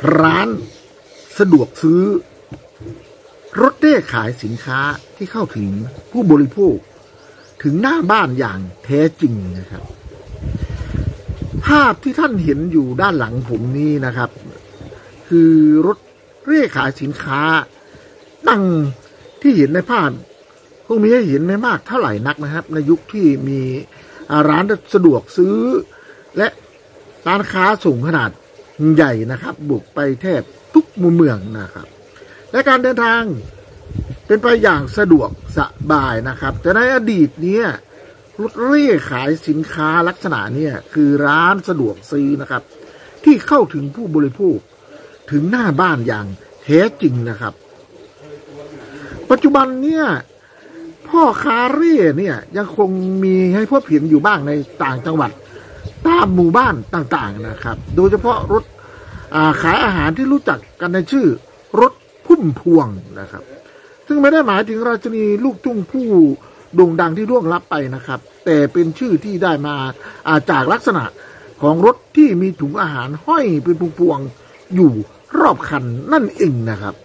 ร้านสะดวกซื้อรถเร่ขายสินค้าที่เข้าถึงผู้บริโภคถึงหน้าบ้านอย่างแท้จริงนะครับภาพที่ท่านเห็นอยู่ด้านหลังผมนี้นะครับคือรถเร่ขายสินค้าตั้งที่เห็นในภาพคงมีให้เห็นไม่มากเท่าไหร่นักนะครับในยุคที่มีร้านสะดวกซื้อและร้านค้าส่งขนาดใหญ่นะครับบุกไปแทบทุกมุมเมืองนะครับและการเดินทางเป็นไปอย่างสะดวกสบายนะครับแต่ในอดีตเนี้ยรถเร่ขายสินค้าลักษณะเนี่ยคือร้านสะดวกซื้อนะครับที่เข้าถึงผู้บริโภคถึงหน้าบ้านอย่างแท้จริงนะครับปัจจุบันเนี่ยพ่อค้าเร่เนี่ยยังคงมีให้พบเห็นอยู่บ้างในต่างจังหวัดตามหมู่บ้านต่างๆนะครับโดยเฉพาะรถขายอาหารที่รู้จักกันในชื่อรถพุ่มพวงนะครับซึ่งไม่ได้หมายถึงราชินีลูกทุ่งผู้โด่งดังที่ล่วงลับไปนะครับแต่เป็นชื่อที่ได้มาจากลักษณะของรถที่มีถุงอาหารห้อยเป็นพวงๆอยู่รอบคันนั่นเองนะครับ